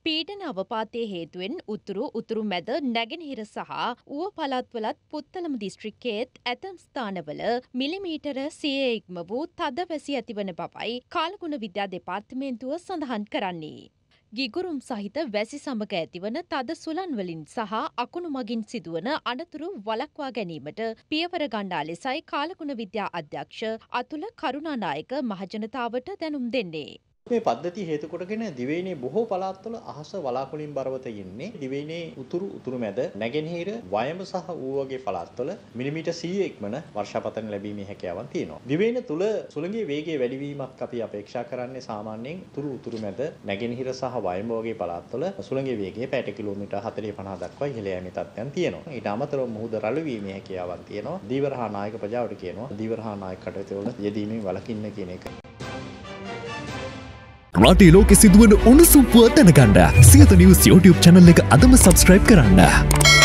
පීඩන අවපාතයේ හේතුවෙන් උතුරු මැද නැගෙනහිර සහ ඌව පළාත්වලත් පුත්තලම දිස්ත්‍රික්කයේත් ඇතැම් ස්ථානවල මිලිමීටර 100 ඉක්ම වූ තද වැසි ඇතිවන බවයි කාලගුණ විද්‍යා දෙපාර්තමේන්තුව සඳහන් කරන්නේ. ගිගුරුම් සහිත වැසි සමග ඇතිවන තද සුළං වලින් සහ අකුණු මගින් සිදුවන අනතුරු වළක්වා ගැනීමට පියවර ගන්නා ලෙසයි කාලගුණ විද්‍යා අධ්‍යක්ෂ අතුල කරුණානායක මහජනතාවට දැනුම් දෙන්නේ. මේ පද්ධතිය හේතු කොටගෙන දිවයිනේ බොහෝ පළාත්වල අහස වලාකුළින් බරව තියෙන්නේ. දිවයිනේ උතුරු මැද නැගෙනහිර වයඹ සහ ඌව වගේ පළාත්වල මිලිමීටර් 100 ඉක්මන වර්ෂාපතන ලැබීමේ හැකියාවක් තියෙනවා. දිවයින තුල සුළඟේ වේගයේ වැඩිවීමක් අපි අපේක්ෂා කරන්නේ සාමාන්‍යයෙන් උතුරු මැද නැගෙනහිර සහ වයඹ වගේ පළාත්වල සුළඟේ වේගය පැයට කිලෝමීටර් 40-50 දක්වා ඉහළ යෑමේ තත්ත්වයන් තියෙනවා. ඊට අමතරව මුහුද රළු වීමේ හැකියාවක් තියෙනවා. දීවර හා නායක ප්‍රජාවට කියනවා දීවර හා නායක කටයුතු වල යෙදීමෙන් වළකින්න කියන එක. රටේ ලෝකෙ සිදුවන උණුසුම් පුවත් දැනගන්න සියත නිවුස් YouTube channel එක අදම subscribe කරන්න.